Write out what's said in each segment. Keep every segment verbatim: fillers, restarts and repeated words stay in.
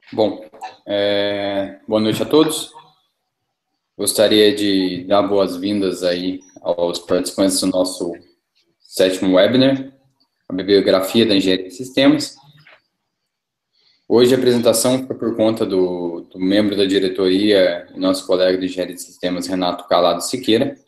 Bom, é, boa noite a todos. Gostaria de dar boas-vindas aí aos participantes do nosso sétimo webinar, a bibliografia da engenharia de sistemas. Hoje a apresentação foi por conta do, do membro da diretoria e nosso colega de engenharia de sistemas, Renato Calado Siqueira.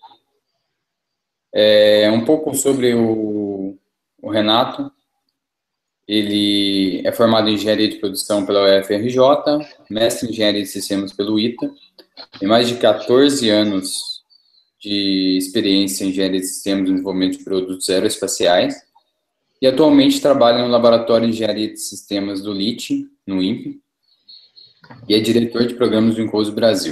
É, um pouco sobre o, o Renato. Ele é formado em engenharia de produção pela U F R J, mestre em engenharia de sistemas pelo I T A, tem mais de quatorze anos de experiência em engenharia de sistemas e desenvolvimento de produtos aeroespaciais e atualmente trabalha no laboratório de engenharia de sistemas do L I T, no I N P, e é diretor de programas do Incoso Brasil.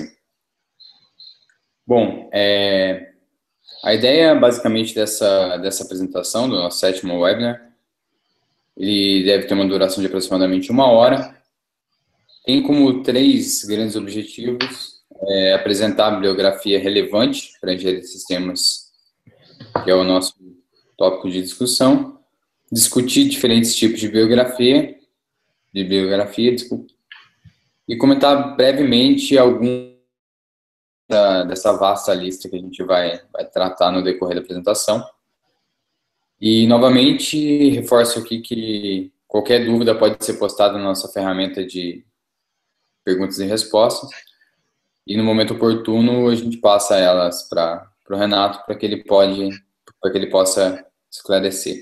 Bom, é, a ideia basicamente dessa, dessa apresentação, do nosso sétimo webinar, ele deve ter uma duração de aproximadamente uma hora. Tem como três grandes objetivos: é, apresentar a bibliografia relevante para a engenharia de sistemas, que é o nosso tópico de discussão, discutir diferentes tipos de bibliografia, de bibliografia, desculpa, e comentar brevemente algum da, dessa vasta lista que a gente vai, vai tratar no decorrer da apresentação. E, novamente, reforço aqui que qualquer dúvida pode ser postada na nossa ferramenta de perguntas e respostas, e no momento oportuno a gente passa elas para o Renato, para que ele pode, para que ele possa esclarecer.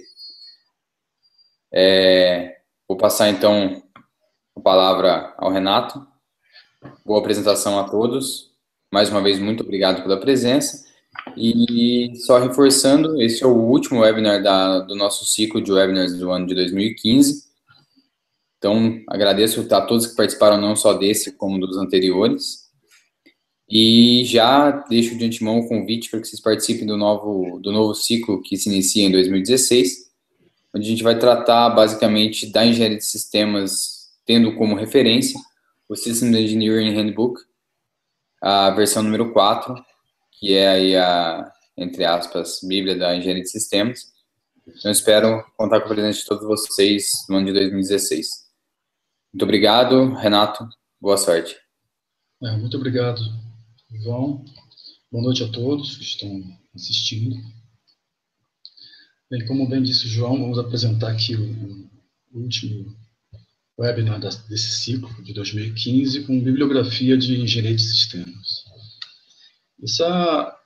É, vou passar então a palavra ao Renato. Boa apresentação a todos. Mais uma vez, muito obrigado pela presença. E só reforçando, esse é o último webinar da, do nosso ciclo de webinars do ano de dois mil e quinze. Então, agradeço a todos que participaram não só desse, como dos anteriores. E já deixo de antemão o convite para que vocês participem do novo, do novo ciclo que se inicia em dois mil e dezesseis, onde a gente vai tratar basicamente da engenharia de sistemas, tendo como referência o Systems Engineering Handbook, a versão número quatro, que é aí a, entre aspas, Bíblia da engenharia de sistemas. Então, espero contar com a presença de todos vocês no ano de dois mil e dezesseis. Muito obrigado, Renato. Boa sorte. É, muito obrigado, João. Boa noite a todos que estão assistindo. Bem, como bem disse o João, vamos apresentar aqui o, o último webinar desse ciclo de dois mil e quinze com bibliografia de engenharia de sistemas. Essa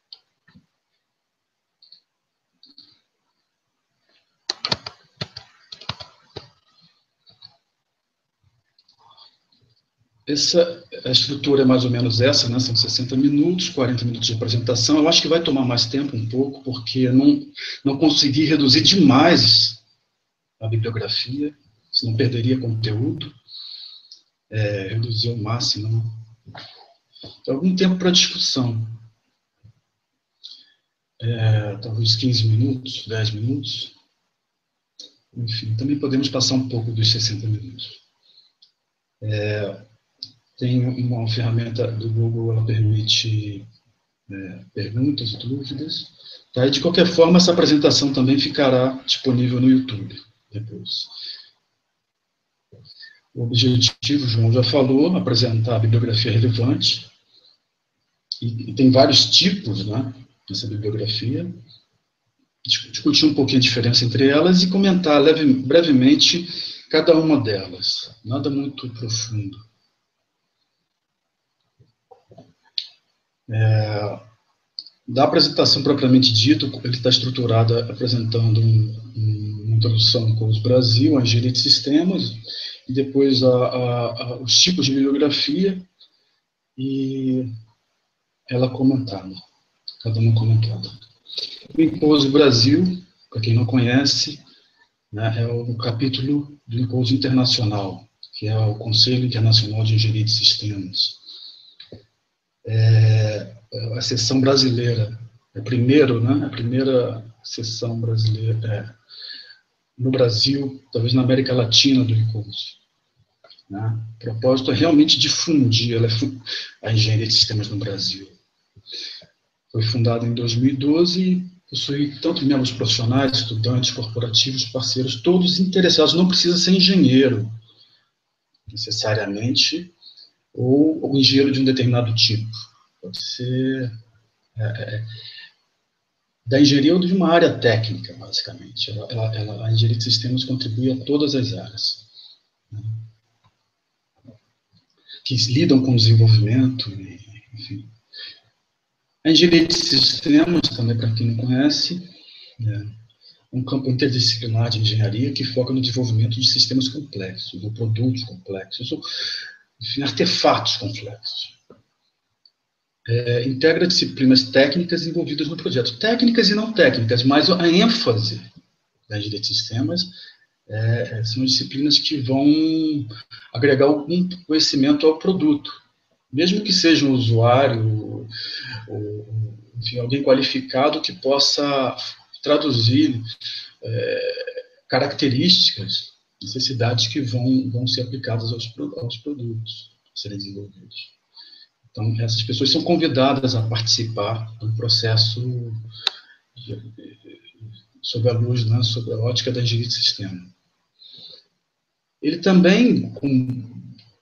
Essa, a estrutura é mais ou menos essa, né? São sessenta minutos, quarenta minutos de apresentação. Eu acho que vai tomar mais tempo um pouco, porque eu não, não consegui reduzir demais a bibliografia, senão perderia conteúdo. É, reduzir ao máximo, né? Então, algum tempo para discussão. É, talvez quinze minutos, dez minutos. Enfim, também podemos passar um pouco dos sessenta minutos. É, tem uma ferramenta do Google, ela permite é, perguntas, dúvidas. Tá? E de qualquer forma, essa apresentação também ficará disponível no YouTube depois. O objetivo, o João já falou, apresentar a bibliografia relevante. E, e tem vários tipos, né, nessa bibliografia. Discutir um pouquinho a diferença entre elas e comentar leve, brevemente cada uma delas. Nada muito profundo. É, da apresentação propriamente dita, ele está estruturado apresentando um, um, uma introdução com os Brasil, a engenharia de sistemas, e depois a, a, a, os tipos de bibliografia, e ela comentada, cada uma comentada. O Incoso Brasil, para quem não conhece, né, é o capítulo do Incoso Internacional, que é o Conselho Internacional de Engenharia de Sistemas. É, a seção brasileira, é primeiro, né, a primeira seção brasileira é, no Brasil, talvez na América Latina do Incoso. Né? O propósito é realmente difundir ela é, a engenharia de sistemas no Brasil. Foi fundado em dois mil e doze e possui tanto membros profissionais, estudantes, corporativos, parceiros, todos interessados. Não precisa ser engenheiro necessariamente, ou o engenheiro de um determinado tipo. Pode ser é, é, da engenharia ou de uma área técnica, basicamente. Ela, ela, ela, a engenharia de sistemas contribui a todas as áreas, né, que lidam com o desenvolvimento, enfim. A engenharia de sistemas, também para quem não conhece, é um campo interdisciplinar de engenharia que foca no desenvolvimento de sistemas complexos, ou produtos complexos, ou, enfim, artefatos complexos. É, integra disciplinas técnicas envolvidas no projeto. Técnicas e não técnicas, mas a ênfase da engenharia de sistemas é, são disciplinas que vão agregar algum conhecimento ao produto. Mesmo que seja um usuário, ou, enfim, alguém qualificado que possa traduzir é, características, necessidades que vão, vão ser aplicadas aos, aos produtos a serem desenvolvidos. Então, essas pessoas são convidadas a participar do processo de, sob a luz, né, sob a ótica da engenharia de sistema. Ele também, com,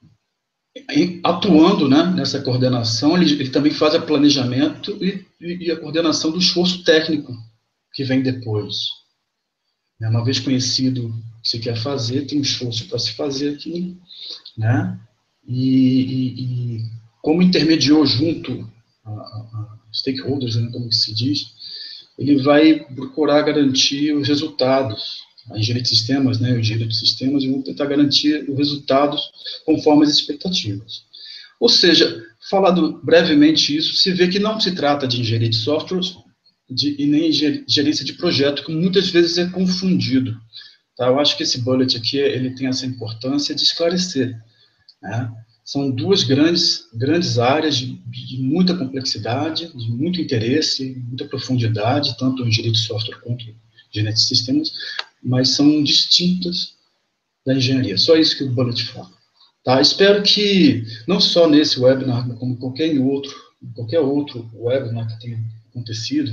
atuando, né, nessa coordenação, ele, ele também faz o planejamento e, e a coordenação do esforço técnico que vem depois. Uma vez conhecido o que você quer fazer, tem um esforço para se fazer aqui, né? E, e, e como intermediou junto a, a, a stakeholders, né, como se diz, ele vai procurar garantir os resultados. A engenharia de sistemas, né, o engenheiro de sistemas, vão tentar garantir os resultados conforme as expectativas. Ou seja, falando brevemente isso, se vê que não se trata de engenharia de software de, e nem gerência de projeto, que muitas vezes é confundido. Tá? Eu acho que esse bullet aqui ele tem essa importância de esclarecer, né? São duas grandes, grandes áreas de, de muita complexidade, de muito interesse, muita profundidade, tanto em engenharia de software quanto em engenharia de sistemas, mas são distintas da engenharia. Só isso que o bullet fala. Tá? Espero que, não só nesse webinar, como qualquer outro, qualquer outro webinar que tenha acontecido,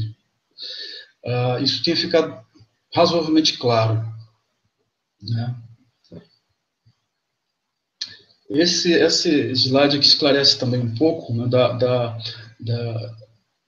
uh, isso tenha ficado razoavelmente claro, né? Esse, esse slide aqui esclarece também um pouco, né, da, da, da,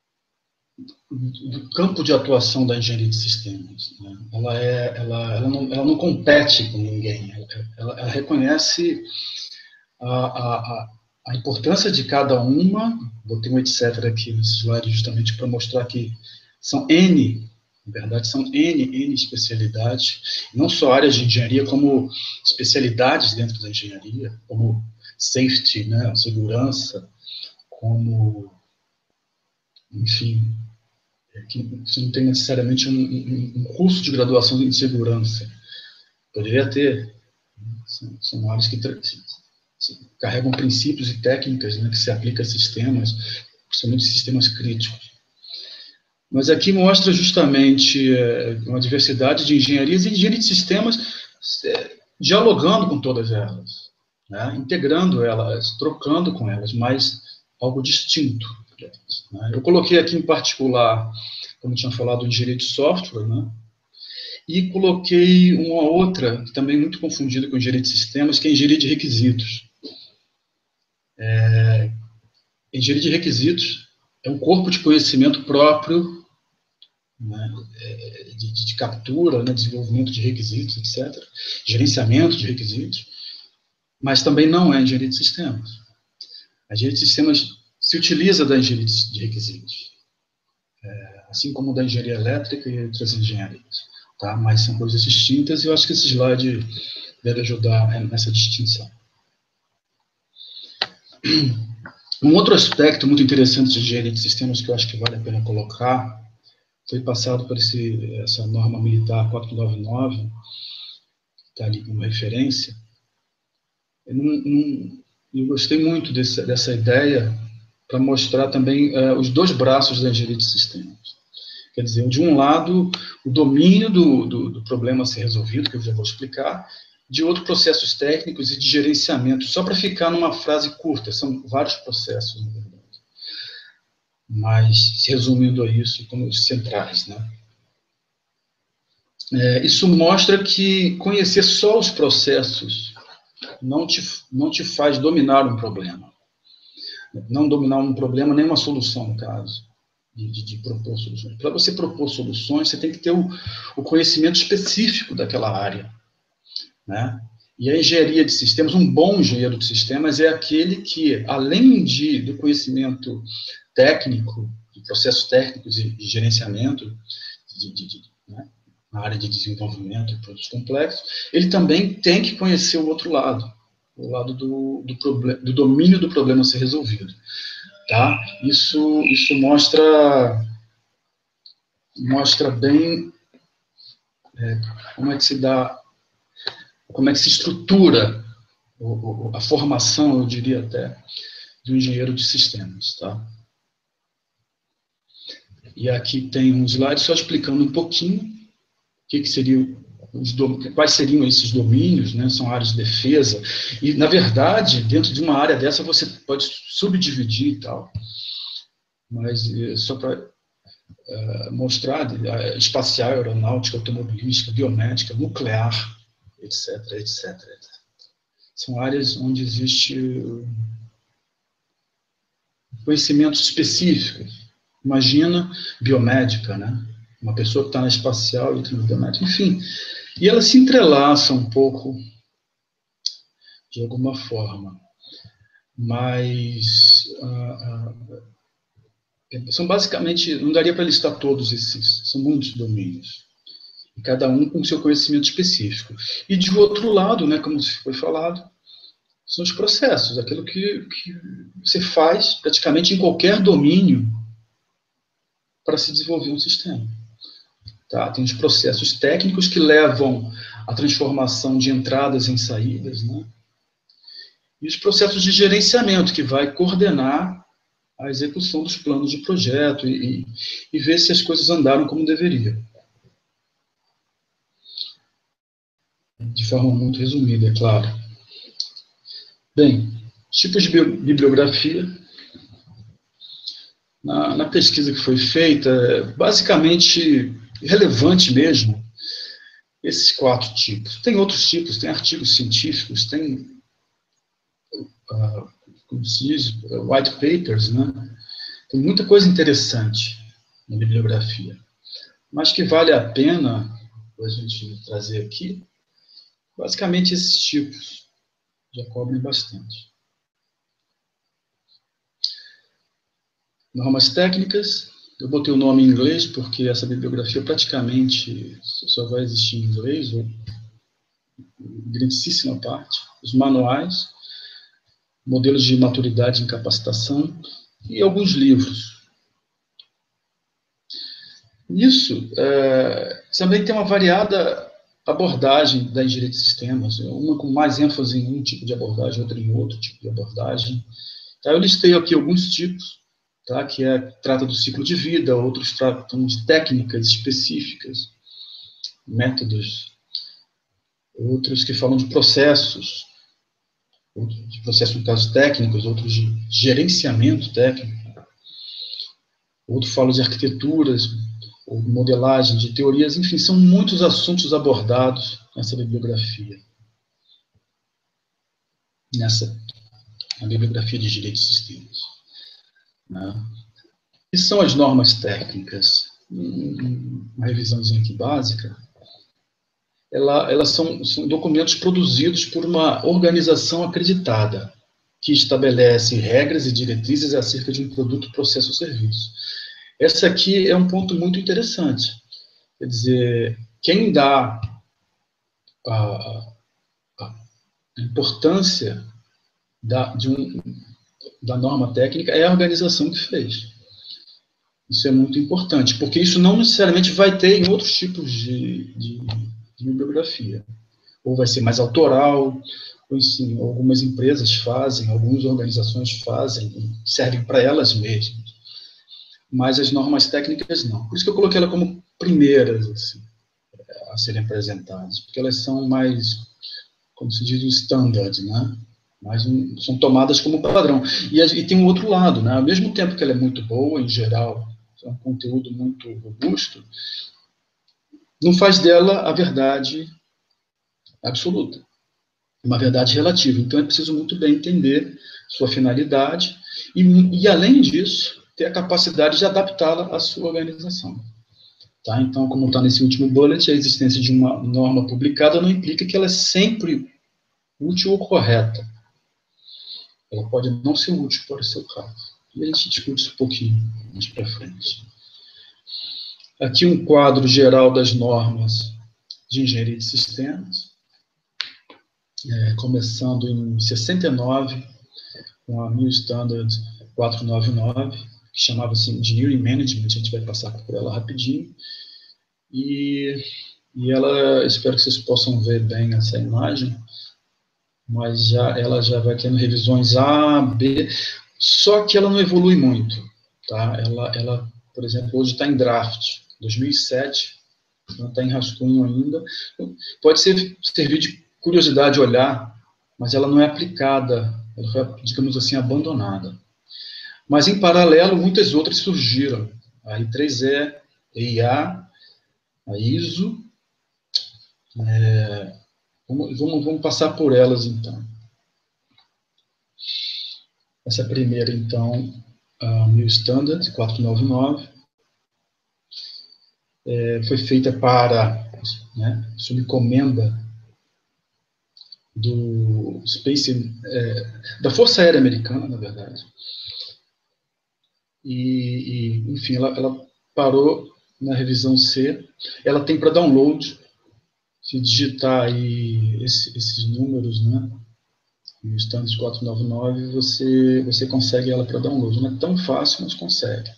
do campo de atuação da engenharia de sistemas. Né? Ela, é, ela, ela, não, ela não compete com ninguém, ela, ela, ela reconhece a, a, a importância de cada uma. Botei um etc aqui nesse slide justamente para mostrar que são N, na verdade são N, N especialidades, não só áreas de engenharia, como especialidades dentro da engenharia, como safety, né, segurança, como, enfim, que você não tem necessariamente um, um, um curso de graduação em segurança. Poderia ter. São, são áreas que carregam princípios e técnicas, né, que se aplicam a sistemas, principalmente sistemas críticos. Mas aqui mostra justamente é, uma diversidade de engenharias e engenharia de sistemas é, dialogando com todas elas, né, integrando elas, trocando com elas, mas algo distinto. Né. Eu coloquei aqui em particular, como eu tinha falado, engenharia de software, né, e coloquei uma outra, também muito confundida com engenharia de sistemas, que é engenharia de requisitos. É, engenharia de requisitos é um corpo de conhecimento próprio, né, de, de captura, né, desenvolvimento de requisitos, etcétera, gerenciamento de requisitos, mas também não é engenharia de sistemas. A engenharia de sistemas se utiliza da engenharia de requisitos, é, assim como da engenharia elétrica e outras engenharias, tá? Mas são coisas distintas e eu acho que esse slide deve ajudar nessa distinção. Um outro aspecto muito interessante de engenharia de sistemas que eu acho que vale a pena colocar foi passado por esse, essa norma militar quatrocentos e noventa e nove, que está ali como referência. Eu, não, não, eu gostei muito desse, dessa ideia para mostrar também uh, os dois braços da engenharia de sistemas. Quer dizer, de um lado, o domínio do, do, do problema a ser resolvido, que eu já vou explicar, de outros processos técnicos e de gerenciamento, só para ficar numa frase curta, são vários processos, na verdade. Mas, resumindo a isso, como os centrais, né? É, isso mostra que conhecer só os processos não te, não te faz dominar um problema. Não dominar um problema, nem uma solução, no caso, de, de, de propor soluções. Para você propor soluções, você tem que ter o, o conhecimento específico daquela área, né? E a engenharia de sistemas, um bom engenheiro de sistemas é aquele que, além de, do conhecimento técnico, de processos técnicos e de gerenciamento, de, de, de, né, na área de desenvolvimento de produtos complexos, ele também tem que conhecer o outro lado, o lado do, do, problem, do domínio do problema a ser resolvido. Tá? Isso, isso mostra, mostra bem é, como é que se dá, como é que se estrutura a formação, eu diria até, de um engenheiro de sistemas. Tá? E aqui tem um slide só explicando um pouquinho o que, que seria os quais seriam esses domínios, né? São áreas de defesa. E, na verdade, dentro de uma área dessa, você pode subdividir e tal. Mas, só para uh, mostrar, uh, espacial, aeronáutica, automobilística, biomédica, nuclear, etc, etc. São áreas onde existe conhecimento específico. Imagina biomédica, né? Uma pessoa que está na espacial e outra na biomédica, enfim. E elas se entrelaçam um pouco, de alguma forma. Mas uh, uh, são basicamente, não daria para listar todos esses, são muitos domínios. E cada um com seu conhecimento específico. E de outro lado, né, como foi falado, são os processos, aquilo que, que você faz praticamente em qualquer domínio para se desenvolver um sistema. Tá? Tem os processos técnicos que levam à transformação de entradas em saídas, né? E os processos de gerenciamento, que vai coordenar a execução dos planos de projeto e, e ver se as coisas andaram como deveriam. De forma muito resumida, é claro. Bem, tipos de bibliografia. Na, na pesquisa que foi feita, basicamente relevante mesmo, esses quatro tipos. Tem outros tipos, tem artigos científicos, tem, uh, como se diz, white papers, né? Tem muita coisa interessante na bibliografia, mas que vale a pena a gente trazer aqui, basicamente esses tipos já cobrem bastante. Normas técnicas, eu botei o nome em inglês porque essa bibliografia praticamente só vai existir em inglês, ou em grandíssima parte. Os manuais, modelos de maturidade em capacitação e alguns livros. Nisso, é, também tem uma variada abordagem da engenharia de sistemas, uma com mais ênfase em um tipo de abordagem, outra em outro tipo de abordagem. Tá, eu listei aqui alguns tipos, tá, que é, trata do ciclo de vida, outros tratam de técnicas específicas, métodos, outros que falam de processos, outros de processos, no caso, técnicos, outros de gerenciamento técnico, outros falam de arquiteturas, ou modelagem, de teorias, enfim, são muitos assuntos abordados nessa bibliografia, nessa na bibliografia de direito de sistemas. Né? E são as normas técnicas? Uma revisãozinha aqui básica. Ela, elas são, são documentos produzidos por uma organização acreditada, que estabelece regras e diretrizes acerca de um produto, processo ou serviço. Essa aqui é um ponto muito interessante. Quer dizer, quem dá a, a importância da, de um, da norma técnica é a organização que fez. Isso é muito importante, porque isso não necessariamente vai ter em outros tipos de, de, de bibliografia. Ou vai ser mais autoral, ou sim, algumas empresas fazem, algumas organizações fazem, servem para elas mesmas. Mas as normas técnicas não. Por isso que eu coloquei ela como primeiras assim, a serem apresentadas, porque elas são mais, como se diz, o standard, né? Mas um, são tomadas como padrão. E, e tem um outro lado, né? Ao mesmo tempo que ela é muito boa, em geral, é um conteúdo muito robusto, não faz dela a verdade absoluta. uma verdade relativa. Então, é preciso muito bem entender sua finalidade e, e além disso, ter a capacidade de adaptá-la à sua organização. Tá? Então, como está nesse último bullet, a existência de uma norma publicada não implica que ela é sempre útil ou correta. Ela pode não ser útil para o seu caso. E a gente discute isso um pouquinho mais para frente. Aqui um quadro geral das normas de engenharia de sistemas, é, começando em sessenta e nove, com a New Standard quatrocentos e noventa e nove, que chamava-se Engineering Management, a gente vai passar por ela rapidinho. E, e ela, espero que vocês possam ver bem essa imagem, mas já, ela já vai tendo revisões A, B, só que ela não evolui muito. Tá? Ela, ela, por exemplo, hoje está em draft, dois mil e sete, não está em rascunho ainda. Pode ser, servir de curiosidade olhar, mas ela não é aplicada, ela foi, digamos assim, abandonada. Mas, em paralelo, muitas outras surgiram. A I três E, a E I A, a I S O. É, vamos, vamos, vamos passar por elas, então. Essa primeira, então, a New Standard quatrocentos e noventa e nove, é, foi feita para, né, sob encomenda do Space, é, da Força Aérea Americana, na verdade. E, e enfim, ela, ela parou na revisão C. Ela tem para download, se digitar aí esse, esses números, né, no Standard quatrocentos e noventa e nove, você, você consegue ela para download. Não é tão fácil, mas consegue.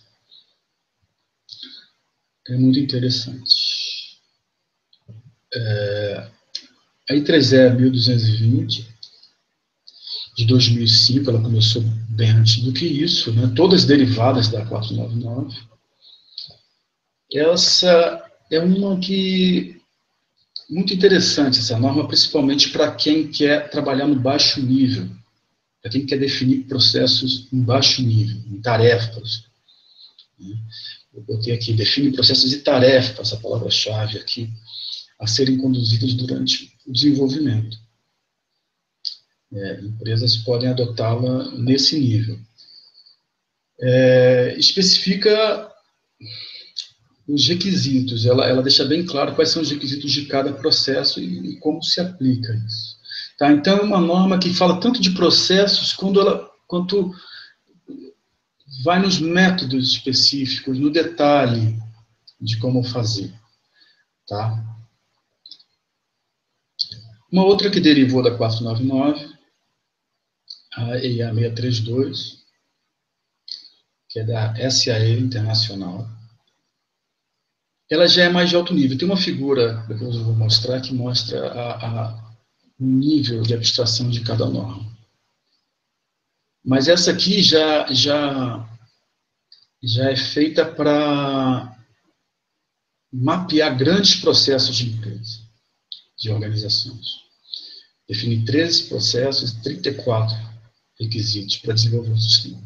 É muito interessante. É, a I três E mil duzentos e vinte, de dois mil e cinco, ela começou bem antes do que isso, né? Todas derivadas da quatrocentos e noventa e nove. Essa é uma que muito interessante, essa norma, principalmente para quem quer trabalhar no baixo nível, para quem quer definir processos em baixo nível, em tarefas. Eu botei aqui, define processos e tarefas, a palavra-chave aqui, a serem conduzidas durante o desenvolvimento. É, empresas podem adotá-la nesse nível. É, especifica os requisitos, ela, ela deixa bem claro quais são os requisitos de cada processo e, e como se aplica isso. Tá? Então, é uma norma que fala tanto de processos quando ela, quanto vai nos métodos específicos, no detalhe de como fazer. Tá? Uma outra que derivou da quatrocentos e noventa e nove, a E I A seiscentos e trinta e dois, que é da S A E Internacional. Ela já é mais de alto nível. Tem uma figura, depois eu vou mostrar, que mostra a, a, o nível de abstração de cada norma. Mas essa aqui já, já, já é feita para mapear grandes processos de empresa, de organizações. Define treze processos e trinta e quatro requisitos para desenvolver o sistema.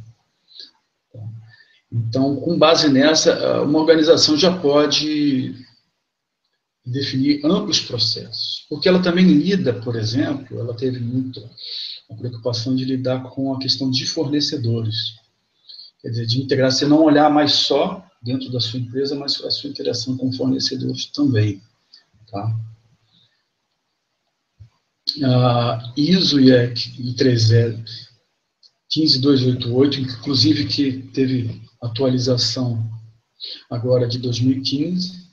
Então, com base nessa, uma organização já pode definir amplos processos, porque ela também lida, por exemplo, ela teve muita a preocupação de lidar com a questão de fornecedores, quer dizer, de integrar, você não olhar mais só dentro da sua empresa, mas a sua interação com fornecedores também. Tá? A I S O e a I três E quinze mil duzentos e oitenta e oito, inclusive que teve atualização agora de dois mil e quinze,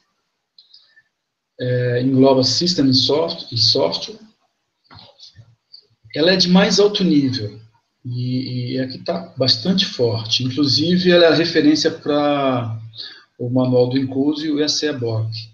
é, engloba System e Software. Ela é de mais alto nível e, e aqui está bastante forte. Inclusive, ela é a referência para o manual do Incluso e o E C E B O C.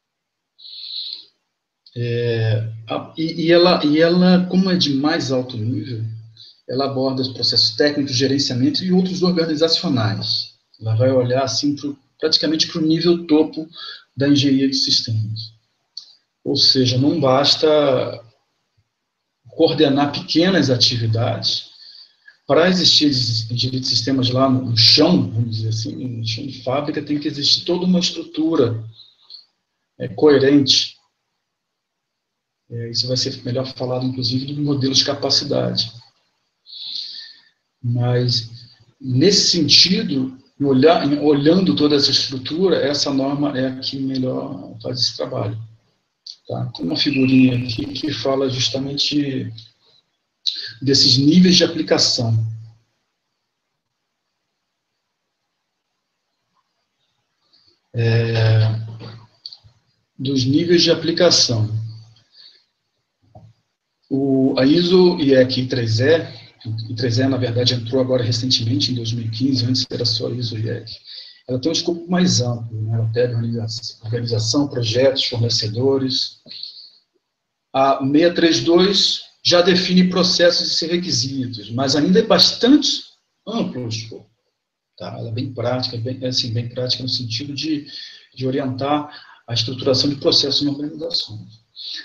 É, a, e, e, ela, e ela, como é de mais alto nível, ela aborda os processos técnicos, gerenciamento e outros organizacionais. Ela vai olhar assim pro, praticamente para o nível topo da engenharia de sistemas. Ou seja, não basta coordenar pequenas atividades. Para existir engenharia de sistemas lá no chão, vamos dizer assim, no chão de fábrica, tem que existir toda uma estrutura é, coerente É, isso vai ser melhor falado, inclusive, do modelo de capacidade. Mas, nesse sentido, olhar, olhando toda essa estrutura, essa norma é a que melhor faz esse trabalho. Tá? Tem uma figurinha aqui que fala justamente desses níveis de aplicação. É, dos níveis de aplicação. O, a I S O I E C I três E, I três E, na verdade, entrou agora recentemente, em dois mil e quinze, antes era só I S O I E C I. Ela tem um escopo mais amplo, né? Ela pega organização, organização, projetos, fornecedores. A seiscentos e trinta e dois já define processos e requisitos, mas ainda é bastante amplo o escopo. Tá? Ela é bem prática, bem, assim, bem prática no sentido de, de orientar a estruturação de processos em organizações.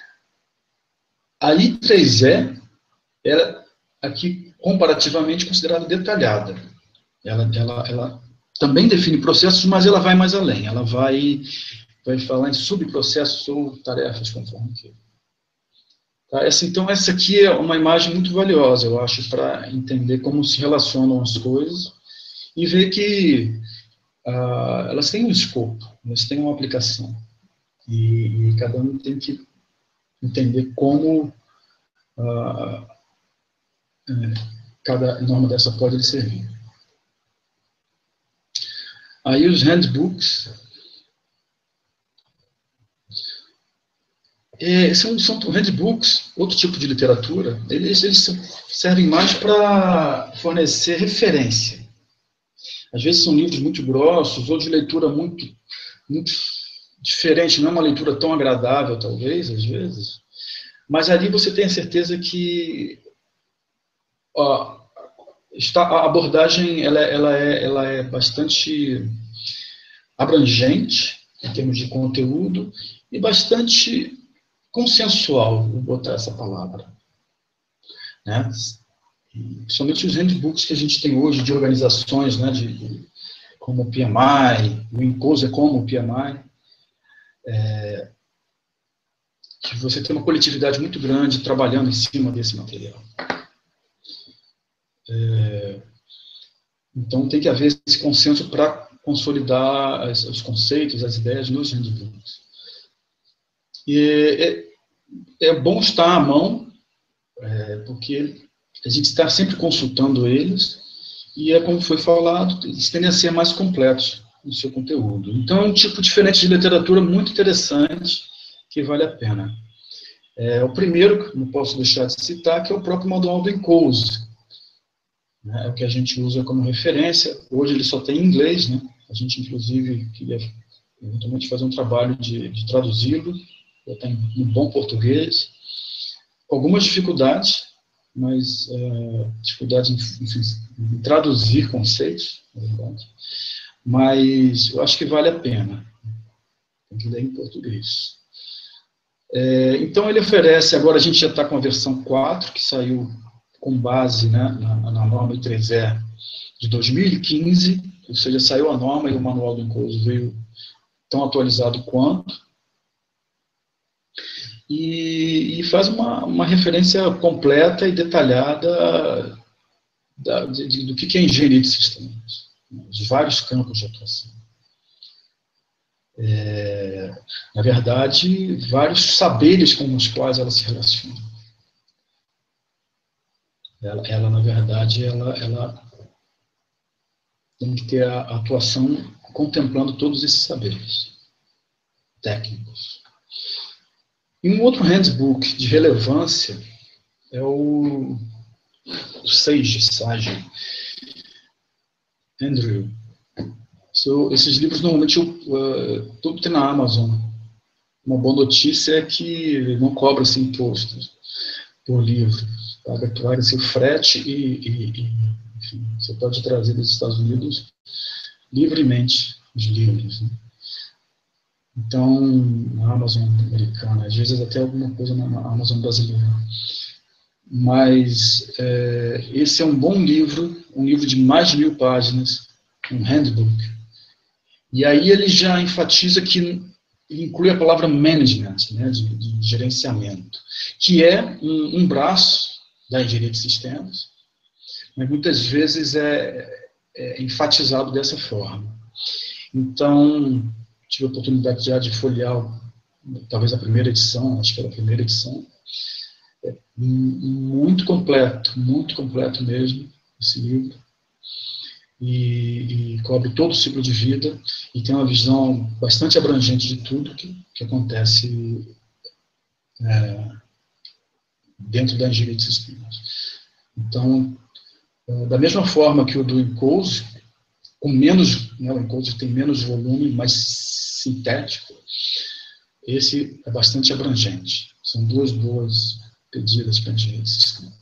A I três E, ela aqui comparativamente considerada detalhada. Ela, ela, ela também define processos, mas ela vai mais além. Ela vai, vai falar em subprocessos ou tarefas, conforme queira. Tá? Essa, então, essa aqui é uma imagem muito valiosa, eu acho, para entender como se relacionam as coisas e ver que uh, elas têm um escopo, elas têm uma aplicação. E, e cada um tem que entender como uh, uh, cada norma dessa pode lhe servir. Aí os handbooks, é, são, são handbooks, outro tipo de literatura, eles, eles servem mais para fornecer referência. Às vezes são livros muito grossos, ou de leitura muito, muito diferente, não é uma leitura tão agradável, talvez, às vezes, mas ali você tem a certeza que ó, está, a abordagem ela, ela, é, ela é bastante abrangente, em termos de conteúdo, e bastante consensual, vou botar essa palavra. Né? Principalmente os handbooks que a gente tem hoje de organizações, né, de, de, como o P M I, o Impose é como o P M I, é, que você tem uma coletividade muito grande trabalhando em cima desse material. É, então tem que haver esse consenso para consolidar as, os conceitos, as ideias nos handbooks. E é, é bom estar à mão, é, porque a gente está sempre consultando eles, e é como foi falado, eles tendem a ser mais completos no seu conteúdo. Então é um tipo diferente de literatura muito interessante, que vale a pena. É, o primeiro, que não posso deixar de citar, que é o próprio manual do Enclose. Né, é o que a gente usa como referência. Hoje ele só tem em inglês, né? A gente, inclusive, queria eventualmente fazer um trabalho de, de traduzi-lo, já tem um bom português, com algumas dificuldades, mas é, dificuldades em, enfim, em traduzir conceitos, na verdade. Mas eu acho que vale a pena. Tem que ler em português. É, então ele oferece, agora a gente já está com a versão quatro, que saiu com base, né, na, na norma I três E de dois mil e quinze, ou seja, saiu a norma e o manual do Enclose veio tão atualizado quanto. E, e faz uma, uma referência completa e detalhada da, de, de, do que é engenharia de sistemas, os vários campos de atuação. É, na verdade, vários saberes com os quais ela se relaciona. Ela, ela na verdade, ela, ela tem que ter a atuação contemplando todos esses saberes técnicos. E um outro handbook de relevância é o, o Sage, Sage, Andrew. So, esses livros, normalmente, eu, uh, tudo tem na Amazon. Uma boa notícia é que não cobra-se impostos por livro. Paga-se o frete e, e, e enfim, você pode trazer dos Estados Unidos livremente os livros. Né? Então, na Amazon americana, às vezes até alguma coisa na Amazon brasileira. Mas é, esse é um bom livro, um livro de mais de mil páginas, um handbook. E aí ele já enfatiza que ele inclui a palavra management, né, de, de gerenciamento, que é um, um braço da engenharia de sistemas, mas muitas vezes é, é enfatizado dessa forma. Então, tive a oportunidade já de folhear, talvez a primeira edição, acho que era a primeira edição, é muito completo, muito completo mesmo, esse livro, e, e cobre todo o ciclo de vida, e tem uma visão bastante abrangente de tudo que, que acontece é, dentro da engenharia de sistemas. Então, da mesma forma que o do Encode, com menos, né, o Encode tem menos volume, mais sintético, esse é bastante abrangente. São duas boas pedidas para a engenharia de sistemas.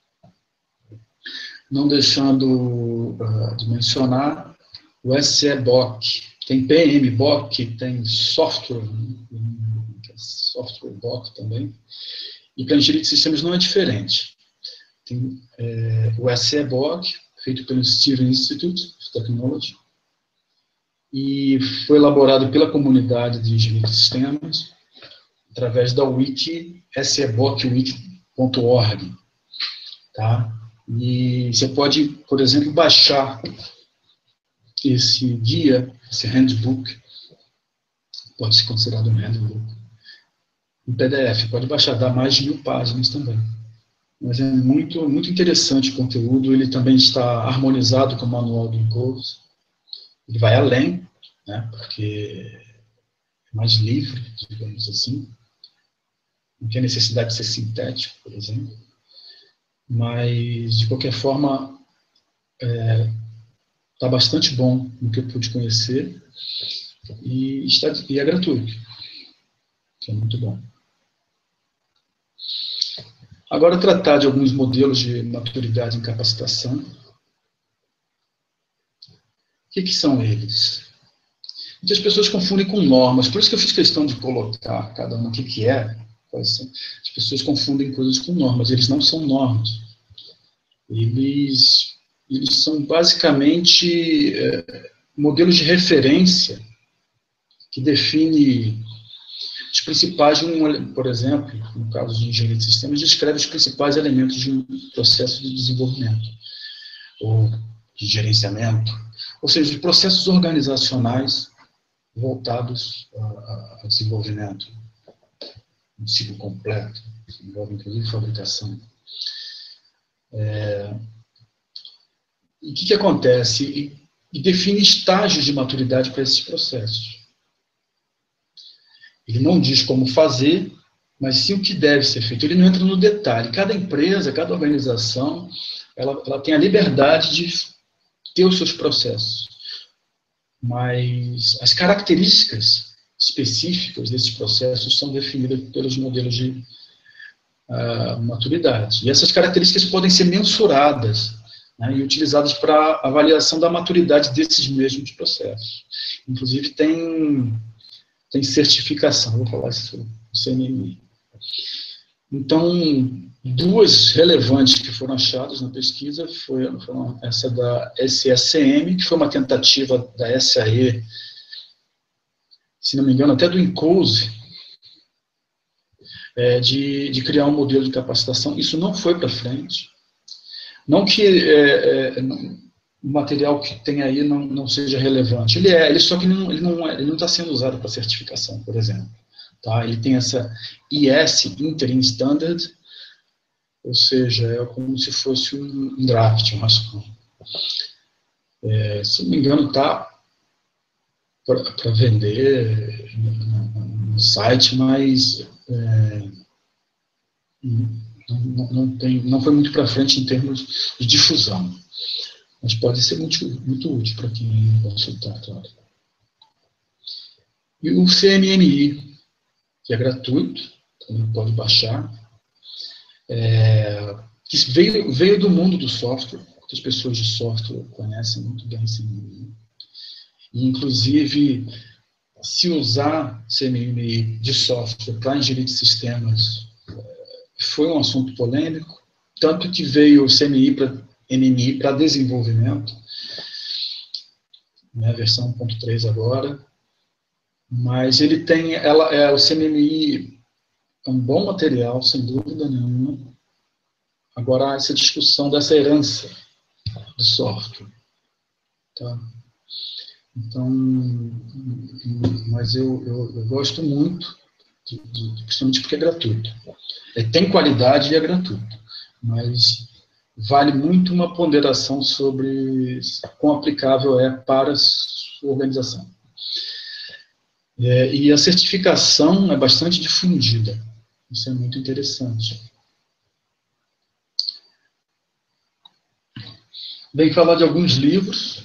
Não deixando uh, de mencionar o S E B O C. Tem P M B O C, tem software, software B O C também. E para a engenharia de sistemas não é diferente. Tem é, o S E B O C, feito pelo Stevens Institute of Technology, e foi elaborado pela comunidade de engenharia de sistemas, através da wiki S E B O C wiki ponto org. Tá? E você pode, por exemplo, baixar esse guia, esse handbook, pode ser considerado um handbook, em P D F, pode baixar, dá mais de mil páginas também. Mas é muito, muito interessante o conteúdo, ele também está harmonizado com o manual do Encode, ele vai além, né, porque é mais livre, digamos assim, não tem necessidade de ser sintético, por exemplo, mas, de qualquer forma, é, está bastante bom no que eu pude conhecer, e, está, e é gratuito, que é muito bom. Agora, tratar de alguns modelos de maturidade em capacitação. O que, que são eles? Muitas pessoas confundem com normas, por isso que eu fiz questão de colocar cada um o que, que é. As pessoas confundem coisas com normas, eles não são normas. Eles, eles são basicamente é, modelos de referência que definem os principais, por exemplo, no caso de engenharia de sistemas, descreve os principais elementos de um processo de desenvolvimento, ou de gerenciamento, ou seja, de processos organizacionais voltados a desenvolvimento, um ciclo completo, que envolve inclusive fabricação. É, e o que, que acontece? E, e define estágios de maturidade para esses processos. Ele não diz como fazer, mas sim o que deve ser feito. Ele não entra no detalhe. Cada empresa, cada organização, ela, ela tem a liberdade de ter os seus processos. Mas as características específicas desses processos são definidas pelos modelos de uh, maturidade. E essas características podem ser mensuradas, né, e utilizadas para avaliação da maturidade desses mesmos processos. Inclusive, tem... tem certificação, vou falar isso no C N M I. Então, duas relevantes que foram achadas na pesquisa foi, foram essa da S S M, que foi uma tentativa da S A E, se não me engano, até do Encode, é, de, de criar um modelo de capacitação. Isso não foi para frente. Não que é, é, não, o material que tem aí não, não seja relevante. Ele é, ele só que não, ele não ele não está sendo usado para certificação, por exemplo. Tá? Ele tem essa I S, Interim Standard, ou seja, é como se fosse um draft, um rascunho. É, se não me engano, está para vender no, no site, mas é, não, não, tem, não foi muito para frente em termos de difusão. Mas pode ser muito, muito útil para quem consultar, claro. E o C M M I, que é gratuito, também pode baixar, é, que veio, veio do mundo do software, muitas pessoas de software conhecem muito bem o C M M I. E, inclusive, se usar C M M I de software para engenharia de sistemas foi um assunto polêmico, tanto que veio o C M M I para N M I para desenvolvimento, né, versão um ponto três agora, Mas ele tem, ela, é, o C M M I é um bom material, sem dúvida nenhuma. Agora, essa discussão dessa herança do software. Tá? Então, mas eu, eu, eu gosto muito, de, de, principalmente porque é gratuito. É, tem qualidade e é gratuito, mas vale muito uma ponderação sobre quão aplicável é para a sua organização. É, e a certificação é bastante difundida. Isso é muito interessante. Vem falar de alguns livros.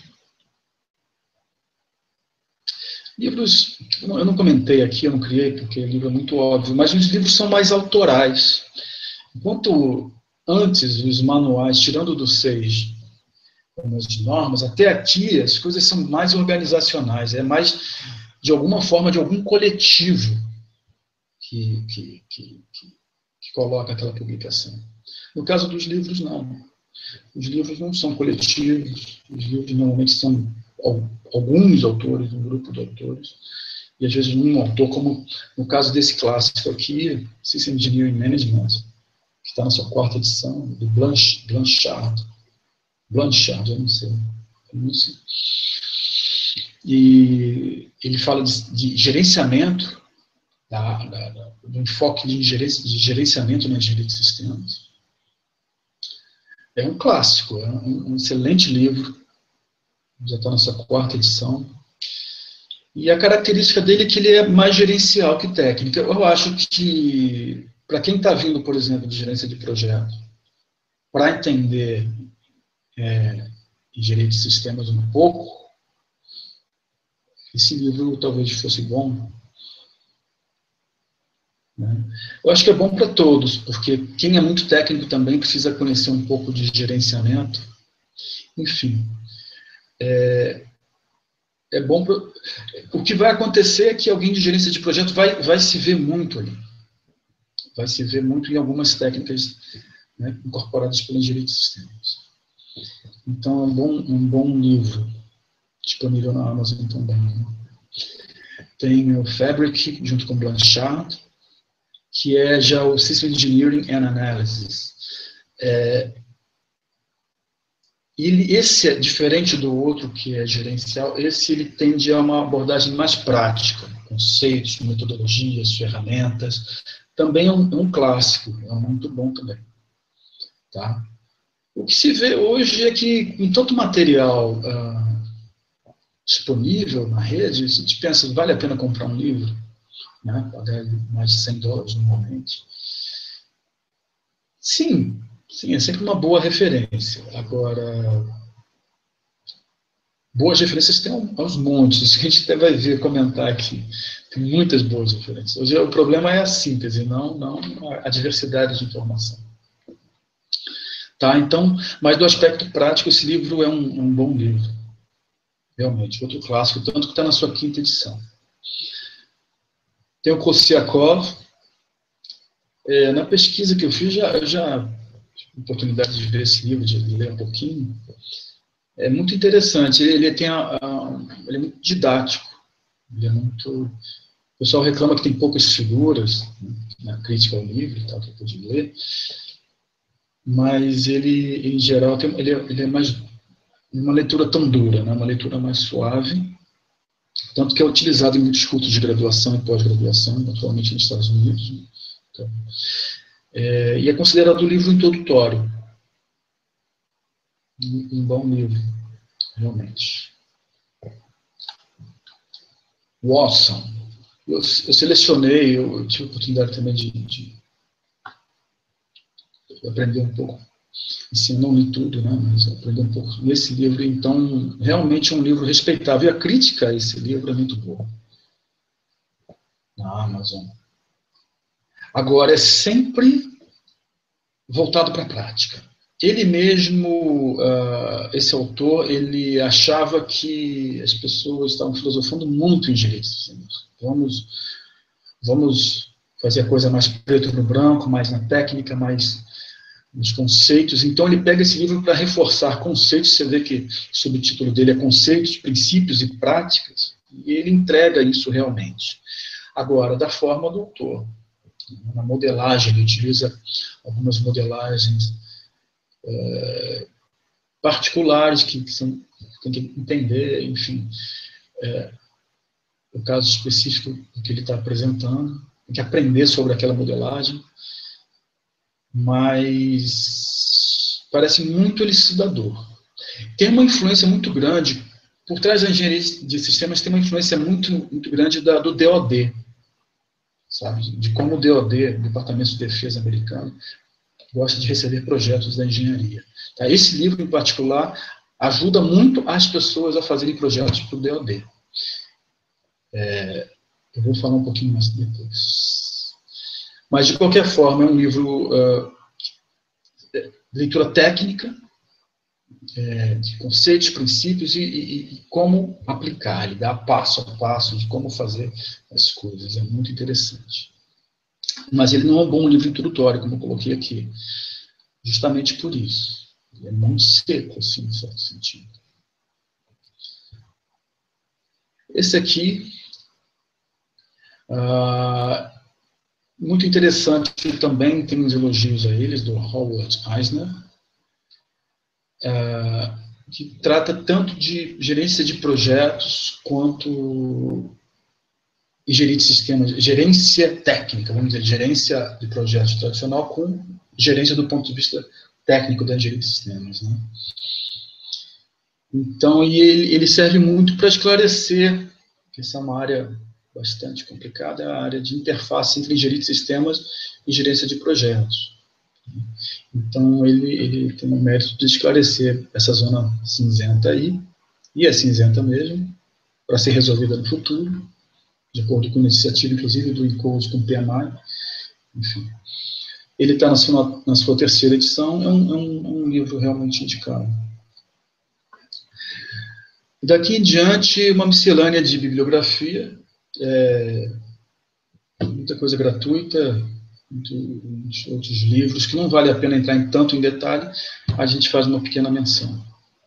Livros, eu não comentei aqui, eu não criei, porque o livro é muito óbvio, mas os livros são mais autorais. Enquanto antes os manuais, tirando do seis, como as normas, até aqui as coisas são mais organizacionais, é mais, de alguma forma, de algum coletivo que, que, que, que, que coloca aquela publicação. No caso dos livros, não. Os livros não são coletivos, os livros normalmente são alguns autores, um grupo de autores, e às vezes um autor, como no caso desse clássico aqui, System Engineering Management, que está na sua quarta edição, do Blanch, Blanchard. Blanchard, eu não sei. Eu não sei. E ele fala de, de gerenciamento, da, da, da, do enfoque de, gerência, de gerenciamento na engenharia de sistemas. É um clássico, é um, um excelente livro, já está na sua quarta edição. E a característica dele é que ele é mais gerencial que técnica. Eu acho que, para quem está vindo, por exemplo, de gerência de projeto, para entender é, engenharia de sistemas um pouco, esse livro talvez fosse bom. Né? Eu acho que é bom para todos, porque quem é muito técnico também precisa conhecer um pouco de gerenciamento. Enfim, é, é bom pra, o que vai acontecer é que alguém de gerência de projeto vai, vai se ver muito ali. Vai se ver muito em algumas técnicas, né, incorporadas pela engenharia de sistemas. Então, é um bom, um bom livro, disponível na Amazon também. Né? Tem o Fabric, junto com Blanchard, que é já o System Engineering and Analysis. É, ele, esse é diferente do outro, que é gerencial, esse ele tende a uma abordagem mais prática, conceitos, metodologias, ferramentas. Também é um, é um clássico, é muito bom também. Tá? O que se vê hoje é que, com tanto material uh, disponível na rede, a gente pensa, vale a pena comprar um livro? Né? Pagar mais de cem dólares normalmente. Sim, sim, é sempre uma boa referência. Agora, boas referências tem aos montes, a gente até vai ver, comentar aqui. Tem muitas boas referências. Hoje o problema é a síntese, não, não a diversidade de informação. Tá, então, mas do aspecto prático, esse livro é um, um bom livro. Realmente, outro clássico, tanto que está na sua quinta edição. Tem o Kossiakov. É, na pesquisa que eu fiz, já, eu já tive a oportunidade de ver esse livro, de ler um pouquinho. É muito interessante. Ele, ele, tem a, a, ele é muito didático. Ele é muito... O pessoal reclama que tem poucas figuras, né, na crítica ao livro e tal, que eu pude ler. Mas ele, em geral, tem, ele, é, ele é mais uma leitura tão dura, né, uma leitura mais suave, tanto que é utilizado em muitos cursos de graduação e pós-graduação, atualmente nos Estados Unidos. Né? Então, é, e é considerado um livro introdutório. Um, um bom livro, realmente. Watson. Eu, eu selecionei, eu, eu tive a oportunidade também de, de aprender um pouco. Assim, eu não li tudo, né, mas aprendi um pouco nesse livro. Então, realmente é um livro respeitável. E a crítica a esse livro é muito boa. Na Amazon. Agora, é sempre voltado para a prática. Ele mesmo, uh, esse autor, ele achava que as pessoas estavam filosofando muito em engenharia de sistemas. Vamos, vamos fazer a coisa mais preto no branco, mais na técnica, mais nos conceitos. Então, ele pega esse livro para reforçar conceitos. Você vê que o subtítulo dele é Conceitos, Princípios e Práticas. E ele entrega isso realmente. Agora, da forma do autor. Na modelagem, ele utiliza algumas modelagens é, particulares que, que são, tem que entender, enfim, é, o caso específico que ele está apresentando, tem que aprender sobre aquela modelagem, mas parece muito elucidador. Tem uma influência muito grande, por trás da engenharia de sistemas tem uma influência muito, muito grande da, do D O D, sabe? De como o D O D, o Departamento de Defesa americano, gosta de receber projetos da engenharia. Tá? Esse livro, em particular, ajuda muito as pessoas a fazerem projetos para o D O D. É, eu vou falar um pouquinho mais depois. Mas, de qualquer forma, é um livro uh, de leitura técnica, é, de conceitos, princípios e, e, e como aplicar. Ele dá passo a passo de como fazer as coisas. É muito interessante. Mas ele não é um bom livro introdutório, como eu coloquei aqui. Justamente por isso. Ele é muito seco, assim, em certo sentido. Esse aqui, uh, muito interessante também, tem uns elogios a eles, do Howard Eisner, uh, que trata tanto de gerência de projetos quanto engenharia de sistemas, gerência técnica, vamos dizer, gerência de projetos tradicional com gerência do ponto de vista técnico da engenharia de sistemas, né? Então, e ele, ele serve muito para esclarecer, que essa é uma área bastante complicada, é a área de interface entre engenharia de sistemas e gerência de projetos. Então, ele, ele tem o mérito de esclarecer essa zona cinzenta aí, e é cinzenta mesmo, para ser resolvida no futuro, de acordo com a iniciativa, inclusive, do Encode com P M I. Enfim. Ele está na sua, na sua terceira edição, é um, é um, um livro realmente indicado. Daqui em diante, uma miscelânea de bibliografia, é, muita coisa gratuita, muitos outros livros, que não vale a pena entrar em tanto em detalhe, a gente faz uma pequena menção.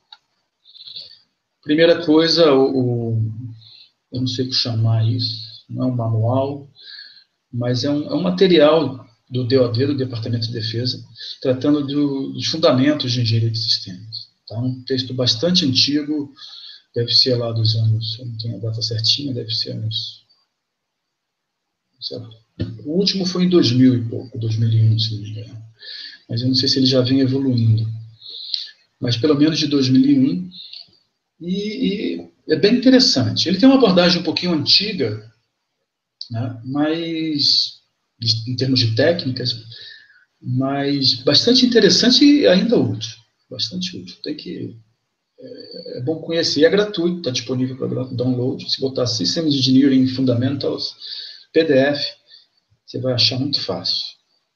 Primeira coisa, o, o, eu não sei como chamar isso, não é um manual, mas é um, é um material do D O D, do Departamento de Defesa, tratando do, dos fundamentos de engenharia de sistemas. Tá? Um texto bastante antigo, deve ser lá dos anos, eu não tenho a data certinha, deve ser uns... Certo? O último foi em dois mil e pouco, dois mil e um, se não me engano. Mas eu não sei se ele já vem evoluindo. Mas pelo menos de dois mil e um. E, e é bem interessante. Ele tem uma abordagem um pouquinho antiga, né, mas, em termos de técnicas, mas bastante interessante e ainda útil. Bastante útil. Tem que... É, é bom conhecer. É gratuito, está disponível para download. Se botar Systems Engineering Fundamentals, P D F, você vai achar muito fácil.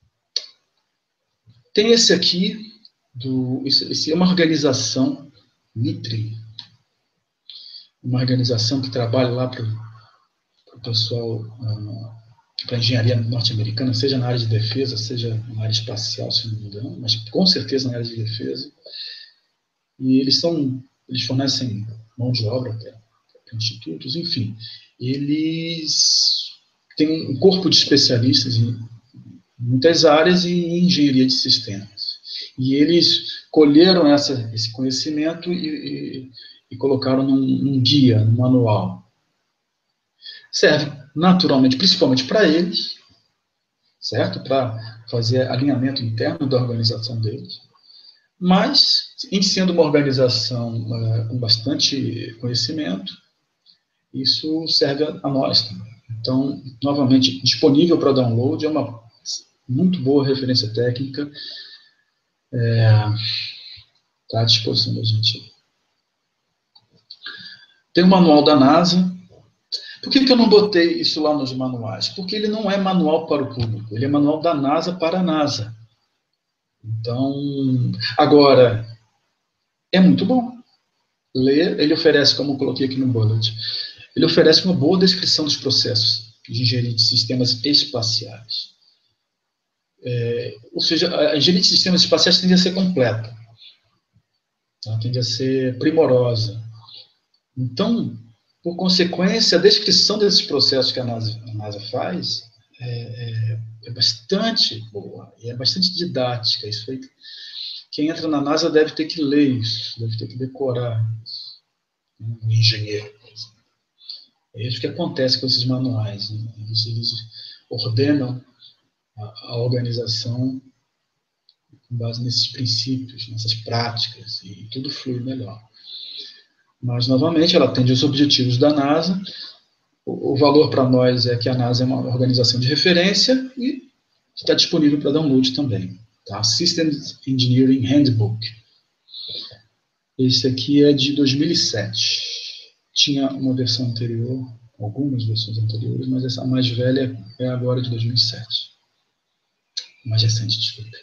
Tem esse aqui, do, esse é uma organização, Mitre, uma organização que trabalha lá para o pessoal, uh, para a engenharia norte-americana, seja na área de defesa, seja na área espacial, se não me engano, mas com certeza na área de defesa. E eles são, eles fornecem mão de obra para institutos, enfim. Eles têm um corpo de especialistas em muitas áreas e em engenharia de sistemas. E eles colheram essa, esse conhecimento e, e, e colocaram num, num guia, num manual. Serve naturalmente, principalmente para eles, certo? Para fazer alinhamento interno da organização deles. Mas, em sendo uma organização uh, com bastante conhecimento, isso serve a, a nós também. Então, novamente, disponível para download, é uma muito boa referência técnica, está é, à disposição da gente. Tem o manual da NASA. Por que, que eu não botei isso lá nos manuais? Porque ele não é manual para o público, ele é manual da NASA para a NASA. Então, agora, é muito bom ler. Ele oferece, como eu coloquei aqui no bullet, ele oferece uma boa descrição dos processos de engenharia de sistemas espaciais. É, ou seja, a engenharia de sistemas espaciais tende a ser completa, tá? Tende a ser primorosa. Então, por consequência, a descrição desses processos que a NASA, a NASA faz é, é, é bastante boa, e é bastante didática. Isso aí, quem entra na NASA deve ter que ler isso, deve ter que decorar isso. Um engenheiro, por exemplo. É isso que acontece com esses manuais, né? eles, eles ordenam a, a organização com base nesses princípios, nessas práticas, e tudo flui melhor. Mas, novamente, ela atende os objetivos da NASA. O, o valor para nós é que a NASA é uma organização de referência e está disponível para download também. Tá? Systems Engineering Handbook. Esse aqui é de dois mil e sete. Tinha uma versão anterior, algumas versões anteriores, mas essa mais velha é agora de dois mil e sete. Mais recente, desculpa.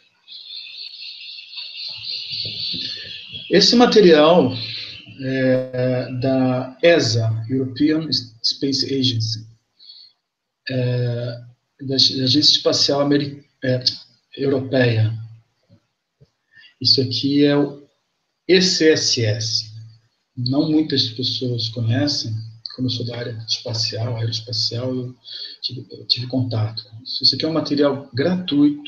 Esse material é da E S A, European Space Agency, é, da Agência Espacial Ameri é, Europeia. Isso aqui é o E C S S. Não muitas pessoas conhecem. Como eu sou da área espacial, aeroespacial, eu tive, eu tive contato com isso. Isso aqui é um material gratuito.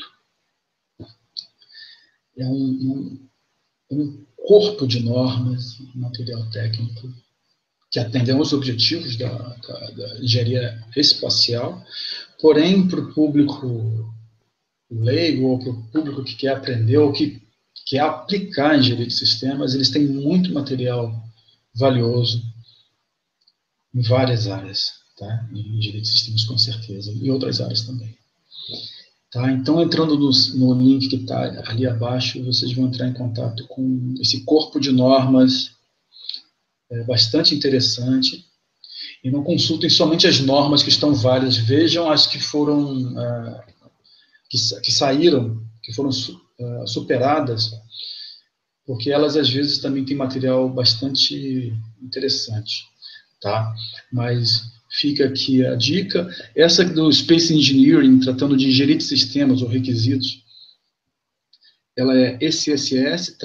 É um, um, um corpo de normas, um material técnico, que atendem aos objetivos da, da, da engenharia espacial, porém, para o público leigo, ou para o público que quer aprender, ou que quer aplicar a engenharia de sistemas, eles têm muito material valioso em várias áreas, tá? Em engenharia de sistemas, com certeza, e outras áreas também. Tá? Então, entrando no, no link que está ali abaixo, vocês vão entrar em contato com esse corpo de normas, é bastante interessante. E não consultem somente as normas que estão válidas, vejam as que foram, uh, que, que saíram, que foram uh, superadas, porque elas às vezes também têm material bastante interessante, tá? Mas fica aqui a dica. Essa do Space Engineering, tratando de engenharia de sistemas ou requisitos, ela é E C S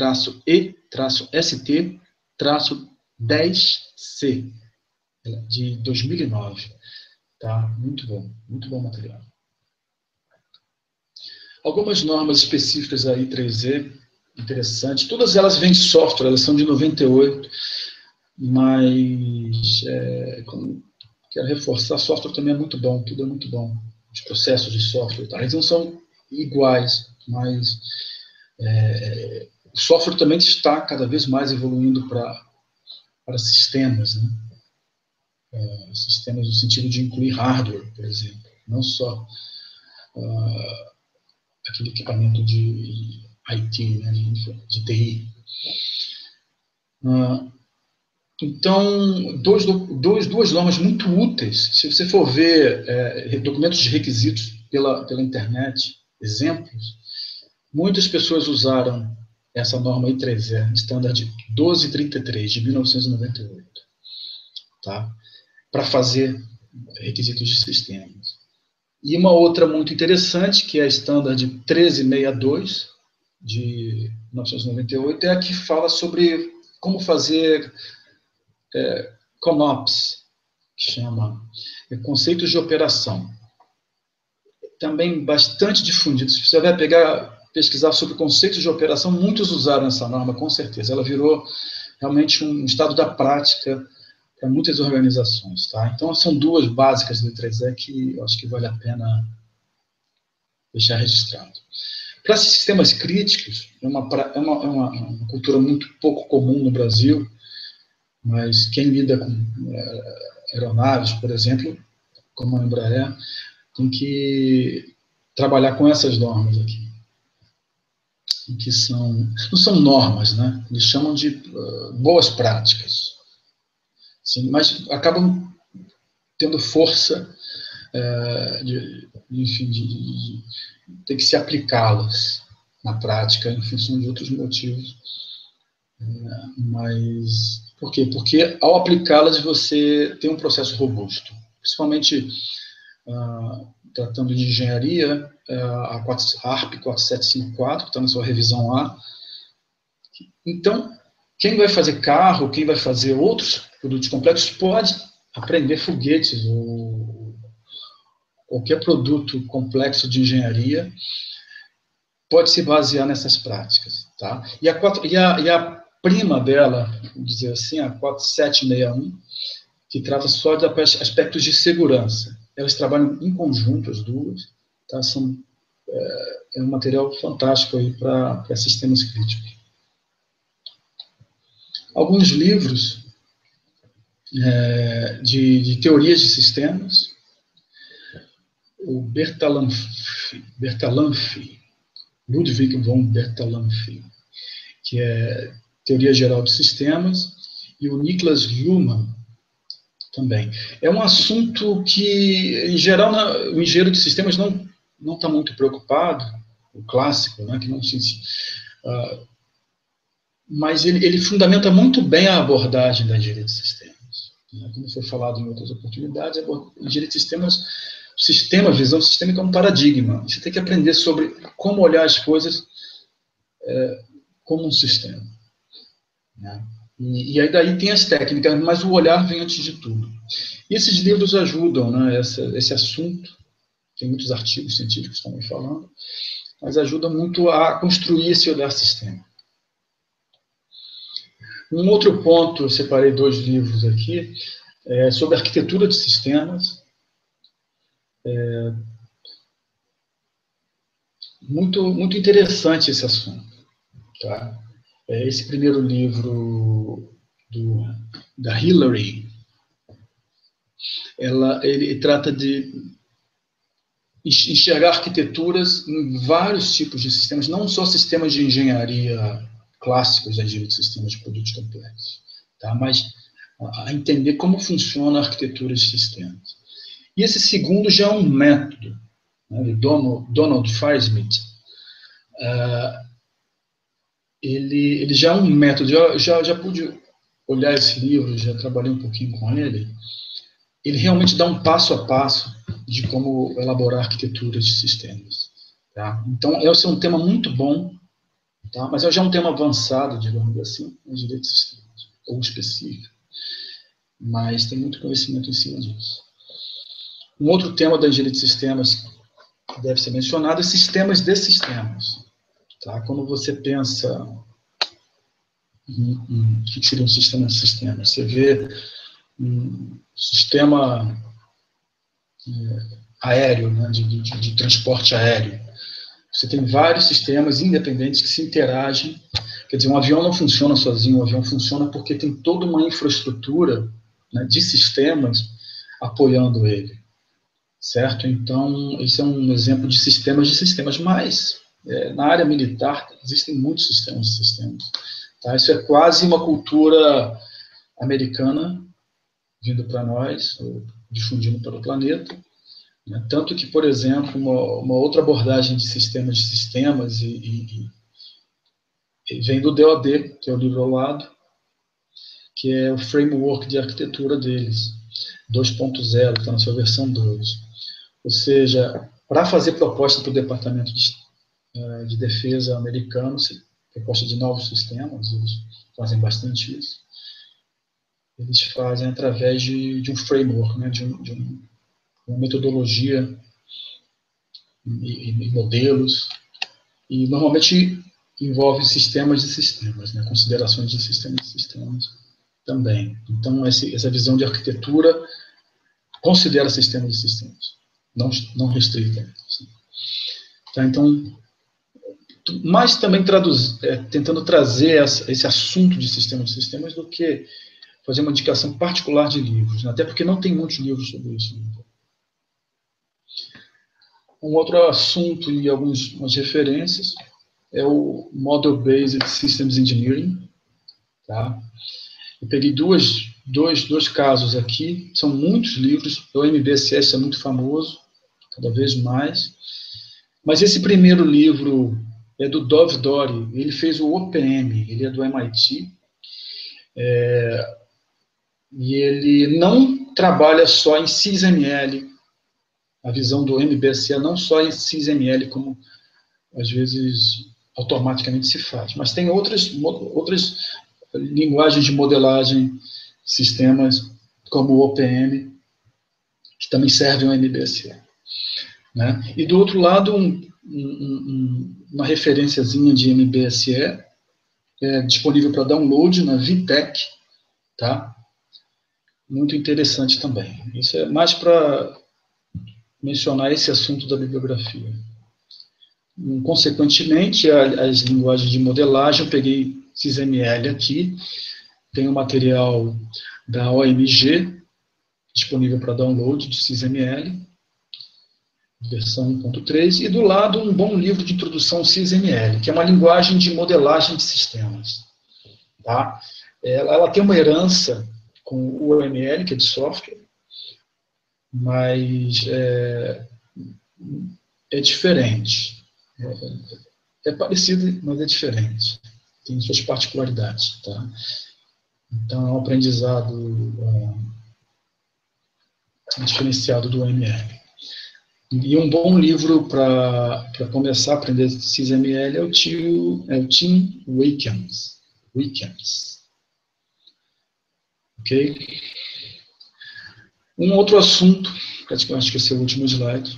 S-E-S T-dez C, de dois mil e nove. Tá? Muito bom, muito bom material. Algumas normas específicas aí, três E, interessantes. Todas elas vêm de software, elas são de noventa e oito, mas é, quero reforçar, software também é muito bom, tudo é muito bom. Os processos de software, tá? Eles não são iguais, mas é, o software também está cada vez mais evoluindo para para sistemas, né? É, sistemas no sentido de incluir hardware, por exemplo, não só uh, aquele equipamento de I T, né, de T I. Uh, então, dois, dois, duas normas muito úteis. Se você for ver é, documentos de requisitos pela, pela internet, exemplos, muitas pessoas usaram essa norma I três E, Standard doze trinta e três, de mil novecentos e noventa e oito, tá? Para fazer requisitos de sistemas. E uma outra muito interessante, que é a Standard treze sessenta e dois, de mil novecentos e noventa e oito, é a que fala sobre como fazer é, ConOps, que chama é, conceitos de operação. Também bastante difundido. Se você vai pegar, pesquisar sobre conceitos de operação, muitos usaram essa norma, com certeza. Ela virou realmente um estado da prática para muitas organizações, tá? Então, são duas básicas do I três E que eu acho que vale a pena deixar registrado. Para sistemas críticos, é uma, é uma, é uma, uma cultura muito pouco comum no Brasil, mas quem lida com é, aeronaves, por exemplo, como a Embraer, tem que trabalhar com essas normas aqui, que são, não são normas, né? Eles chamam de uh, boas práticas. Sim, mas acabam tendo força, é, de, enfim, de, de, de ter que se aplicá-las na prática em função de outros motivos. É, mas por quê? Porque ao aplicá-las você tem um processo robusto, principalmente uh, tratando de engenharia, uh, a, quatro, a ARP quatro sete cinco quatro, que está na sua revisão A. Então, quem vai fazer carro, quem vai fazer outros produtos complexos, pode aprender foguetes ou qualquer produto complexo de engenharia pode se basear nessas práticas. Tá? E, a quatro, e, a, e a prima dela, vamos dizer assim, a quatro sete seis um, que trata só de aspectos de segurança. Elas trabalham em conjunto, as duas, tá? São, é, é um material fantástico para sistemas críticos. Alguns livros é, de, de teorias de sistemas. O Bertalanffy, Bertalanffy, Ludwig von Bertalanffy, que é Teoria Geral de Sistemas, e o Niklas Luhmann também. É um assunto que, em geral, na, o engenheiro de sistemas não não está muito preocupado, o clássico, né, que não se, uh, mas ele, ele fundamenta muito bem a abordagem da engenharia de sistemas. Né? Como foi falado em outras oportunidades, a engenharia de sistemas, o sistema, a visão sistêmica é um paradigma. Você tem que aprender sobre como olhar as coisas é, como um sistema. Né? E, e aí daí tem as técnicas, mas o olhar vem antes de tudo. E esses livros ajudam, né, essa, esse assunto, tem muitos artigos científicos também falando, mas ajuda muito a construir esse olhar sistêmico. Um outro ponto, eu separei dois livros aqui, é sobre arquitetura de sistemas. É muito, muito interessante esse assunto. Tá? É esse primeiro livro do, da Hillary, ela, ele trata de enxergar arquiteturas em vários tipos de sistemas, não só sistemas de engenharia clássicos da engenharia de sistemas de produtos complexos, tá? Mas a entender como funciona a arquitetura de sistemas. E esse segundo já é um método, né, Donald, Donald Fairschmidt, uh, ele, ele já é um método, já, já, já pude olhar esse livro, já trabalhei um pouquinho com ele, ele realmente dá um passo a passo de como elaborar arquiteturas de sistemas. Tá? Então, esse é um tema muito bom, tá? Mas já é um tema avançado, digamos assim, em engenharia de sistemas, ou específico, mas tem muito conhecimento em cima disso. Um outro tema da engenharia de sistemas que deve ser mencionado é sistemas de sistemas. Tá? Quando você pensa em, em o que seria um sistema de sistemas, você vê um sistema é, aéreo, né, de, de, de transporte aéreo. Você tem vários sistemas independentes que se interagem. Quer dizer, um avião não funciona sozinho, um avião funciona porque tem toda uma infraestrutura, né, de sistemas apoiando ele, certo? Então, esse é um exemplo de sistemas de sistemas, mas é, na área militar existem muitos sistemas de sistemas. Tá? Isso é quase uma cultura americana vindo para nós, difundindo para o planeta. Né? Tanto que, por exemplo, uma, uma outra abordagem de sistemas de sistemas e, e, e vem do D O D, que é o livro ao lado, que é o framework de arquitetura deles, dois ponto zero, que está na sua versão dois. Ou seja, para fazer proposta para o Departamento de, de Defesa americano, proposta de novos sistemas, eles fazem bastante isso, eles fazem através de, de um framework, né, de, um, de um, uma metodologia e, e modelos, e normalmente envolve sistemas de sistemas, né, considerações de sistemas de sistemas também. Então, esse, essa visão de arquitetura considera sistemas de sistemas, não, não restrita. Assim. Tá, então, mais também traduz, é, tentando trazer essa, esse assunto de sistemas de sistemas do que fazer uma indicação particular de livros, né, até porque não tem muitos livros sobre isso. Né. Um outro assunto e algumas referências é o Model Based Systems Engineering. Tá? Eu peguei duas, dois, dois casos aqui, são muitos livros, o M B S S é muito famoso, cada vez mais, mas esse primeiro livro é do Dov Dory, ele fez o O P M, ele é do M I T, é, e ele não trabalha só em SysML, a visão do M B S E não só em SysML, como às vezes automaticamente se faz, mas tem outras, outras linguagens de modelagem, sistemas como o O P M, que também serve ao M B S E. Né? E do outro lado, um, um, uma referenciazinha de M B S E, é disponível para download na Vitec, tá? Muito interessante também. Isso é mais para mencionar esse assunto da bibliografia. Consequentemente, as linguagens de modelagem, eu peguei SysML aqui, tem o material da O M G, disponível para download de SysML, versão um ponto três, e do lado um bom livro de introdução ao SysML, que é uma linguagem de modelagem de sistemas. Tá? Ela, ela tem uma herança com o O M L, que é de software, mas é, é diferente. É, é parecido, mas é diferente. Tem suas particularidades. Tá? Então, é um aprendizado é, diferenciado do O M L. E um bom livro para começar a aprender SysML é o, tio, é o Tim Wickens. Wickens. Ok? Um outro assunto, acho que esse é o último slide,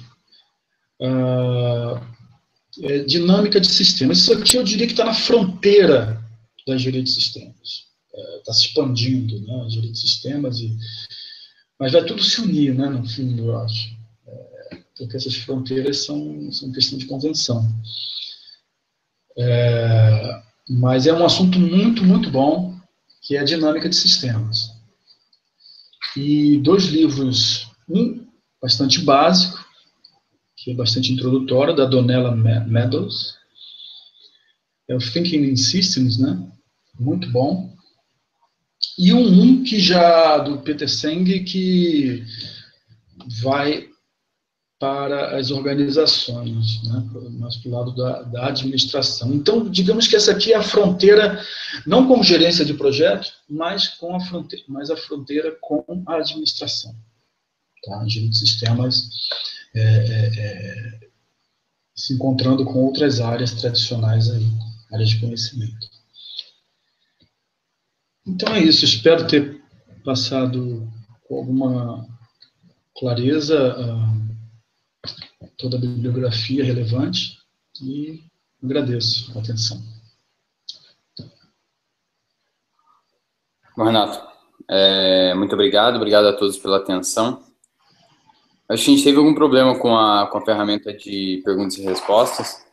uh, é dinâmica de sistemas. Isso aqui eu diria que está na fronteira da engenharia de sistemas. Está uh, se expandindo, né, a engenharia de sistemas, e, mas vai tudo se unir, né, no fundo, eu acho. Porque essas fronteiras são, são questão de convenção. É, mas é um assunto muito, muito bom, que é a dinâmica de sistemas. E dois livros, um bastante básico, que é bastante introdutório, da Donella Meadows, é o Thinking in Systems, né? Muito bom. E um, um que já, do Peter Senge, que vai para as organizações, né, mais para o lado da, da administração. Então, digamos que essa aqui é a fronteira, não com gerência de projeto, mas, com a, fronteira, mas a fronteira com a administração. Tá? A gerência de sistemas é, é, é, se encontrando com outras áreas tradicionais aí, áreas de conhecimento. Então é isso, espero ter passado com alguma clareza uh, toda a bibliografia relevante, e agradeço a atenção. Bom, Renato, é, muito obrigado, obrigado a todos pela atenção. Acho que a gente teve algum problema com a, com a ferramenta de perguntas e respostas.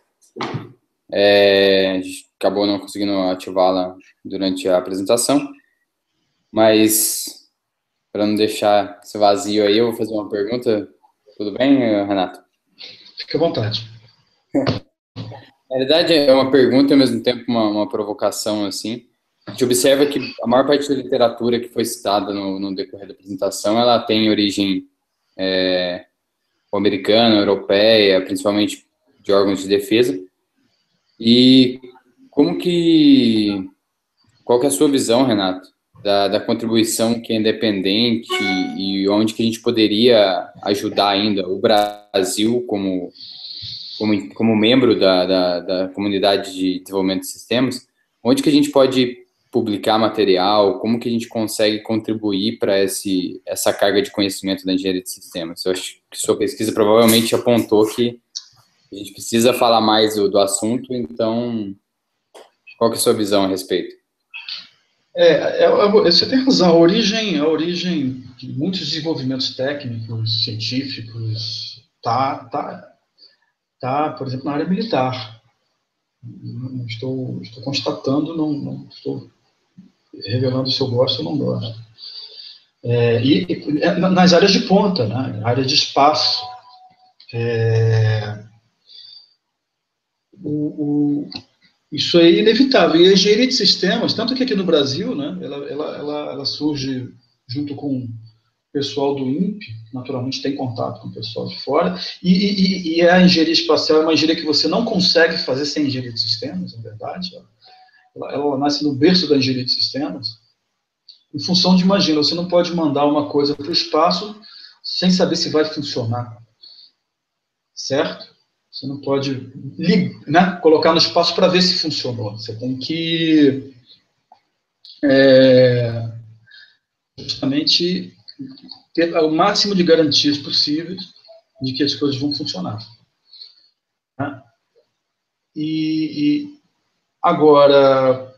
É, a gente acabou não conseguindo ativá-la durante a apresentação, mas para não deixar esse vazio aí, eu vou fazer uma pergunta. Tudo bem, Renato? Fique à vontade. Na verdade, é uma pergunta e, ao mesmo tempo, uma, uma provocação, assim. A gente observa que a maior parte da literatura que foi citada no, no decorrer da apresentação, ela tem origem é, americana, europeia, principalmente de órgãos de defesa. E como que... Qual que é a sua visão, Renato, da, da contribuição que é independente e onde que a gente poderia ajudar ainda o Brasil como... Como, como membro da, da, da comunidade de desenvolvimento de sistemas, onde que a gente pode publicar material, como que a gente consegue contribuir para essa carga de conhecimento da engenharia de sistemas? Eu acho que sua pesquisa provavelmente apontou que a gente precisa falar mais do, do assunto, então, qual que é a sua visão a respeito? É, é, você tem razão, a origem, a origem de muitos desenvolvimentos técnicos, científicos, tá, tá Tá, por exemplo, na área militar. Não estou, estou constatando, não, não estou revelando se eu gosto ou não gosto. É, e, e nas áreas de ponta, né, área de espaço. É, o, o, isso é inevitável. E a engenharia de sistemas, tanto que aqui no Brasil, né, ela, ela, ela, ela surge junto com o pessoal do INPE, naturalmente tem contato com o pessoal de fora, e, e, e a engenharia espacial é uma engenharia que você não consegue fazer sem engenharia de sistemas, na verdade. Ela, ela nasce no berço da engenharia de sistemas, em função de, imagina, você não pode mandar uma coisa para o espaço sem saber se vai funcionar, certo? Você não pode, né, colocar no espaço para ver se funcionou. Você tem que é, justamente ter o máximo de garantias possíveis de que as coisas vão funcionar. Tá? E, e agora,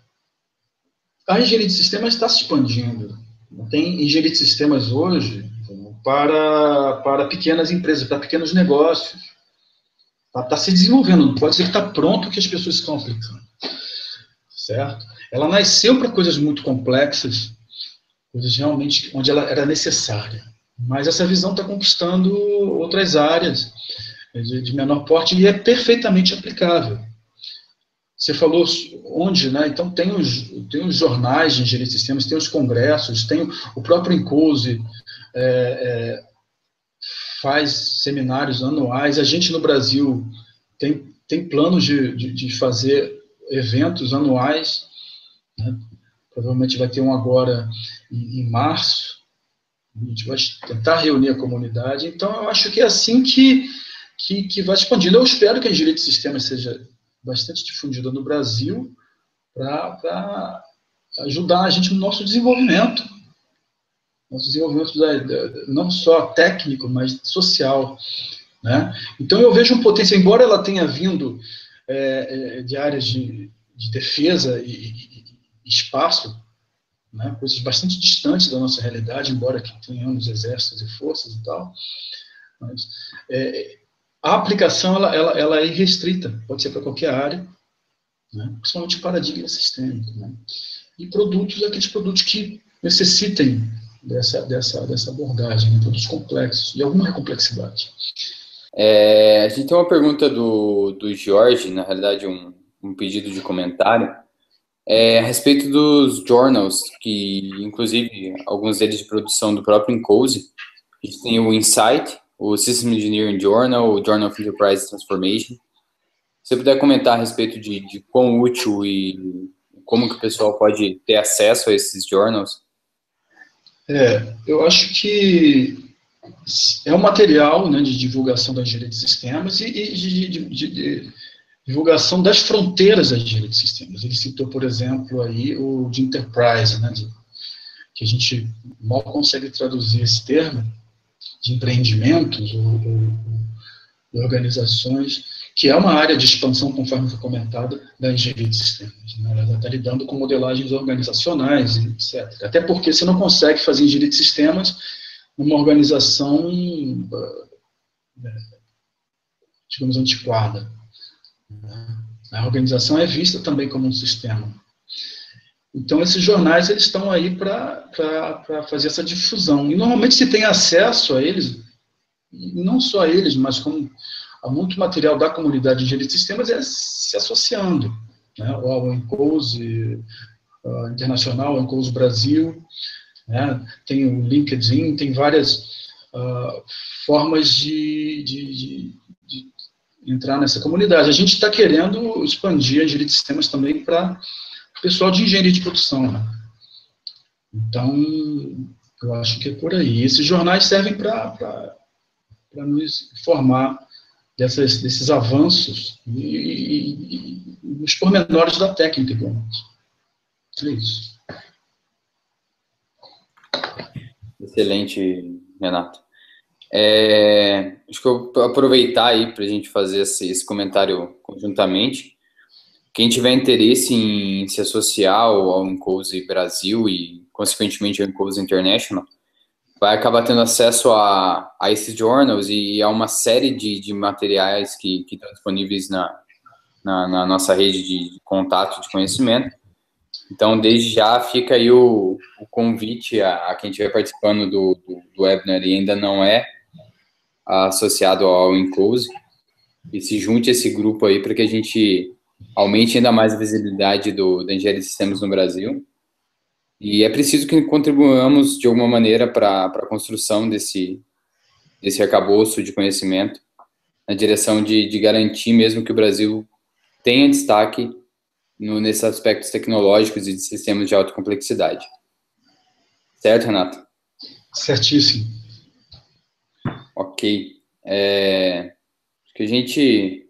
a engenharia de sistemas está se expandindo. Tem engenharia de sistemas hoje para, para pequenas empresas, para pequenos negócios. Está tá se desenvolvendo, não pode dizer que está pronto que as pessoas estão aplicando. Certo? Ela nasceu para coisas muito complexas, coisas realmente onde ela era necessária. Mas essa visão está conquistando outras áreas de, de menor porte e é perfeitamente aplicável. Você falou onde, né? Então tem os, tem os jornais de engenharia de sistemas, tem os congressos, tem o próprio Incose, é, é, faz seminários anuais. A gente no Brasil tem, tem planos de, de, de fazer eventos anuais, né? Provavelmente vai ter um agora em, em março. A gente vai tentar reunir a comunidade. Então, eu acho que é assim que, que, que vai expandindo. Eu espero que a engenharia de sistemas seja bastante difundida no Brasil para ajudar a gente no nosso desenvolvimento. Nosso desenvolvimento da, da, não só técnico, mas social. Né? Então, eu vejo um potencial, embora ela tenha vindo é, de áreas de, de defesa e, e, e espaço, né, coisas bastante distantes da nossa realidade, embora que tenhamos exércitos e forças e tal, mas é, a aplicação ela, ela, ela é irrestrita, pode ser para qualquer área, né, principalmente paradigma sistêmico, né, e produtos, aqueles produtos que necessitem dessa, dessa, dessa abordagem, né, produtos complexos, de alguma complexidade. É, a gente tem uma pergunta do, do Jorge, na realidade um, um pedido de comentário, É, a respeito dos journals, que inclusive alguns deles de produção do próprio Incose. A gente tem o Insight, o System Engineering Journal, o Journal of Enterprise Transformation. Se você puder comentar a respeito de, de quão útil e como que o pessoal pode ter acesso a esses journals. É, eu acho que é um material, né, de divulgação da engenharia de sistemas e, e de, de, de, de divulgação das fronteiras da engenharia de sistemas. Ele citou, por exemplo, aí o de enterprise, né, de, que a gente mal consegue traduzir esse termo, de empreendimentos ou, ou organizações, que é uma área de expansão, conforme foi comentado, da engenharia de sistemas. Né? Ela está lidando com modelagens organizacionais, etcétera. Até porque você não consegue fazer engenharia de sistemas numa organização, digamos, antiquada. A organização é vista também como um sistema. Então, esses jornais eles estão aí para fazer essa difusão. E, normalmente, se tem acesso a eles, e não só a eles, mas como há muito material da comunidade de engenharia de sistemas é se associando, né, ao Incose uh, Internacional, ao Incose Brasil, né, tem o LinkedIn, tem várias uh, formas de, de, de, de entrar nessa comunidade. A gente está querendo expandir a engenharia de sistemas também para o pessoal de engenharia de produção. Né? Então, eu acho que é por aí. Esses jornais servem para nos informar dessas, desses avanços e, e, e os pormenores da técnica, igualmente. É isso. Excelente, Renato. É, acho que eu vou aproveitar aí para a gente fazer esse, esse comentário conjuntamente. Quem tiver interesse em se associar ao Incose Brasil e, consequentemente, ao Incose International, vai acabar tendo acesso a, a esses journals e a uma série de, de materiais que, que estão disponíveis na, na, na nossa rede de contato de conhecimento. Então, desde já, fica aí o, o convite a, a quem estiver participando do, do, do webinar e ainda não é associado ao Incose, e se junte a esse grupo aí para que a gente aumente ainda mais a visibilidade do, da engenharia de sistemas no Brasil. E é preciso que contribuamos de alguma maneira para a construção desse, desse arcabouço de conhecimento, na direção de, de garantir mesmo que o Brasil tenha destaque no, nesses aspectos tecnológicos e de sistemas de alta complexidade. Certo, Renato? Certíssimo. Ok. É, acho que a gente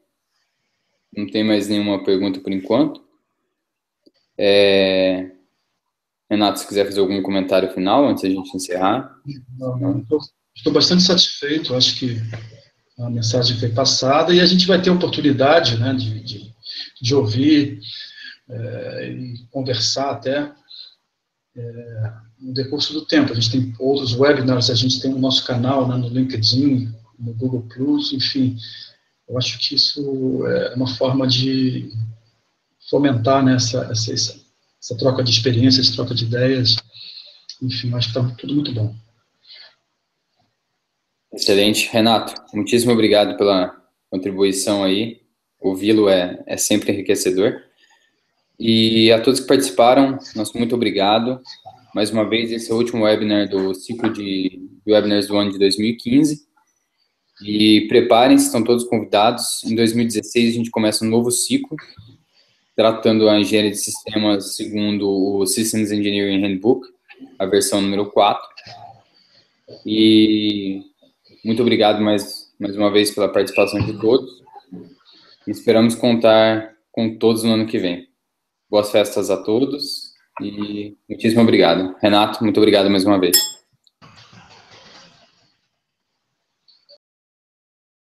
não tem mais nenhuma pergunta por enquanto. É, Renato, se quiser fazer algum comentário final antes da gente encerrar. Não, não, estou, estou bastante satisfeito, acho que a mensagem foi passada e a gente vai ter oportunidade, né, de, de, de ouvir é, e conversar até é, no decurso do tempo. A gente tem outros webinars, a gente tem o nosso canal, né, no LinkedIn, no Google Plus, enfim. Eu acho que isso é uma forma de fomentar, né, essa, essa, essa troca de experiências, troca de ideias. Enfim, eu acho que está tudo muito bom. Excelente. Renato, muitíssimo obrigado pela contribuição aí. Ouvi-lo é, é sempre enriquecedor. E a todos que participaram, nosso muito obrigado. Mais uma vez, esse é o último webinar do ciclo de, de webinars do ano de dois mil e quinze. E preparem-se, estão todos convidados. Em dois mil e dezesseis, a gente começa um novo ciclo, tratando a engenharia de sistemas segundo o Systems Engineering Handbook, a versão número quatro. E muito obrigado mais, mais uma vez pela participação de todos. E esperamos contar com todos no ano que vem. Boas festas a todos e muitíssimo obrigado. Renato, muito obrigado mais uma vez.